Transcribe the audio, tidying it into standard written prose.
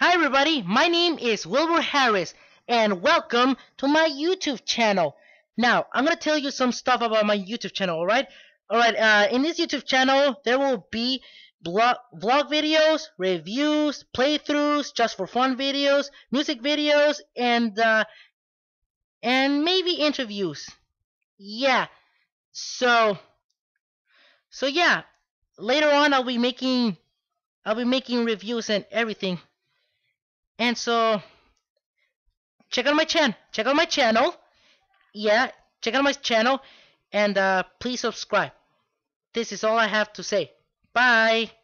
Hi everybody, my name is Wilbur Harris and welcome to my YouTube channel. Now, I'm going to tell you some stuff about my YouTube channel, alright? Alright, in this YouTube channel, there will be vlog videos, reviews, playthroughs, just for fun videos, music videos, and maybe interviews. Yeah, so yeah, later on I'll be making reviews and everything. And so check out my channel. Yeah, check out my channel and please subscribe. This is all I have to say. Bye.